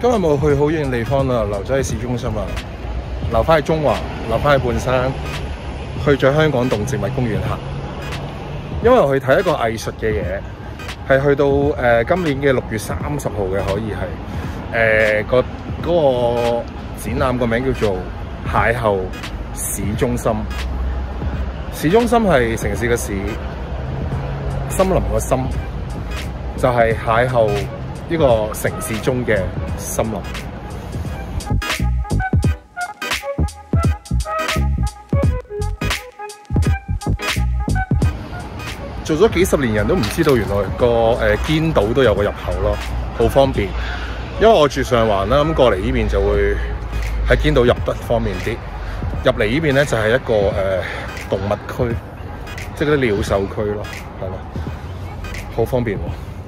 今日冇去好遠地方啦，留咗喺市中心啊，留翻喺中環，留翻喺半山，去咗香港動植物公園行。因為我去睇一個藝術嘅嘢，係去到今年嘅6月30號嘅，可以係嗰個展覽個名叫做邂逅市中心。市中心係城市嘅市，森林個森，就係邂逅呢個城市中嘅森林。做咗幾十年人都唔知道，原來個堅道都有個入口咯，好方便。因為我住上環啦，咁過嚟呢邊就會喺堅道入得方便啲。入嚟呢邊咧就係一個動物區，即係嗰啲鳥獸區咯，係咯，好方便喎。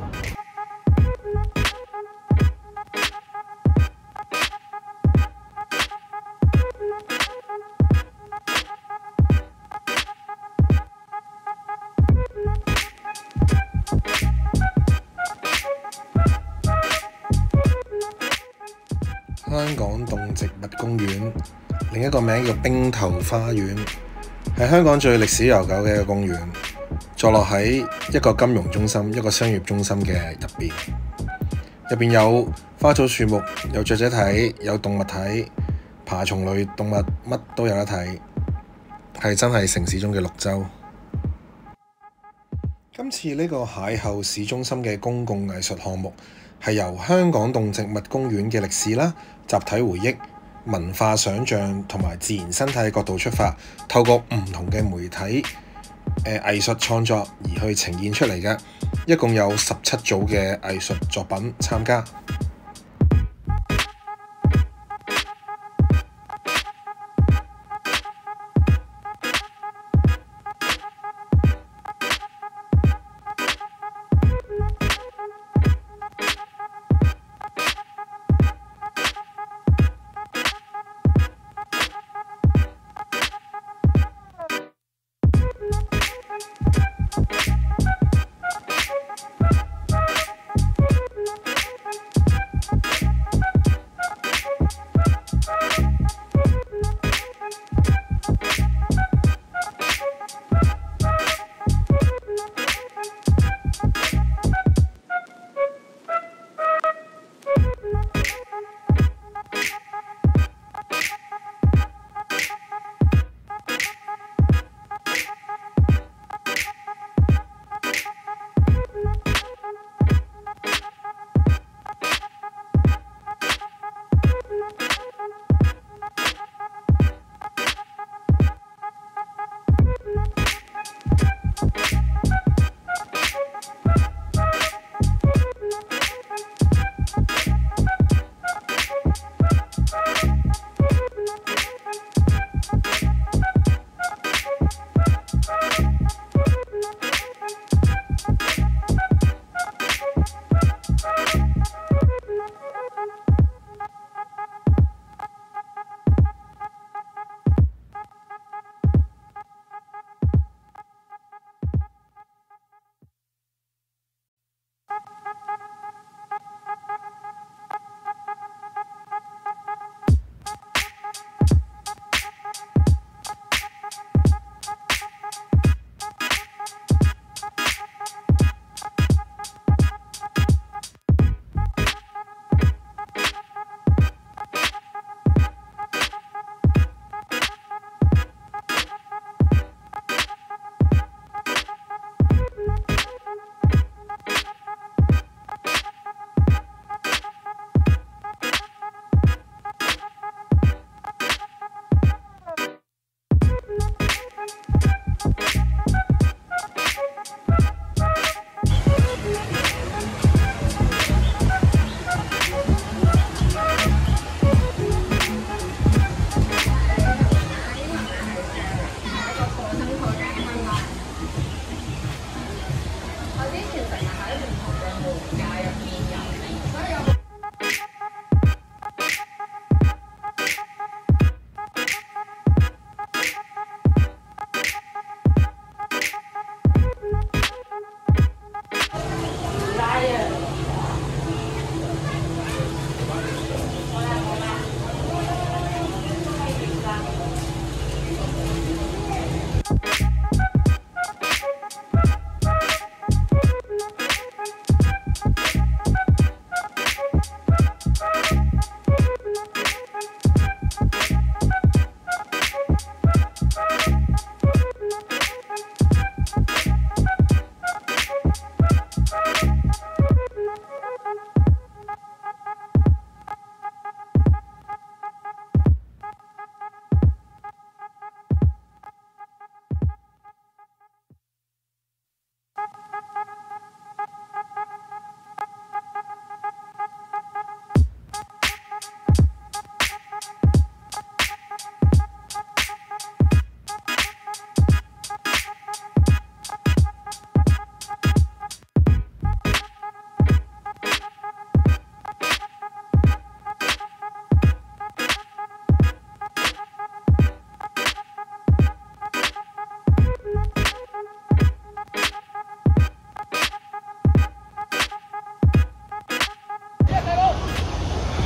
香港動植物公園，另一個名叫兵頭花園，係香港最歷史悠久嘅一個公園，坐落喺一個金融中心、一個商業中心嘅入邊。入邊有花草樹木，有雀仔睇，有動物睇，爬蟲類動物乜都有得睇，係真係城市中嘅綠洲。今次呢個邂逅市中心嘅公共藝術項目，係由香港動植物公園嘅歷史啦、集體回憶、文化想像同埋自然生態嘅角度出發，透過唔同嘅媒體藝術創作而去呈現出嚟嘅。一共有17組嘅藝術作品參加。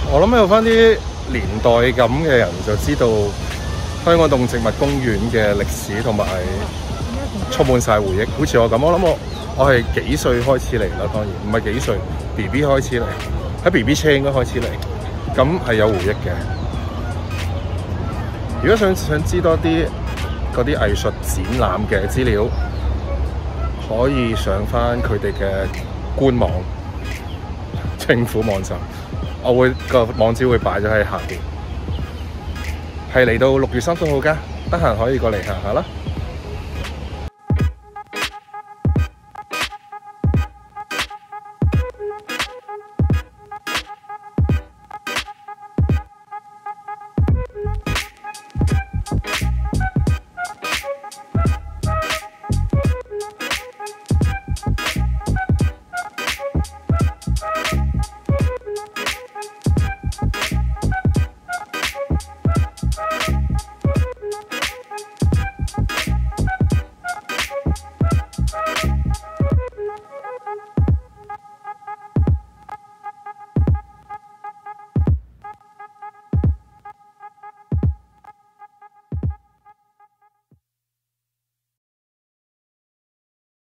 我諗有翻啲年代感嘅人就知道香港動植物公園嘅歷史同埋充滿晒回憶。好似我咁，我諗我係幾歲開始嚟啦？當然唔係幾歲 ，BB 開始嚟，喺 BB 車應該開始嚟，咁係有回憶嘅。如果想知多啲嗰啲藝術展覽嘅資料，可以上翻佢哋嘅官網、政府網站，個網址會擺咗喺下邊。係嚟到6月30號㗎，得閒可以過嚟行下啦。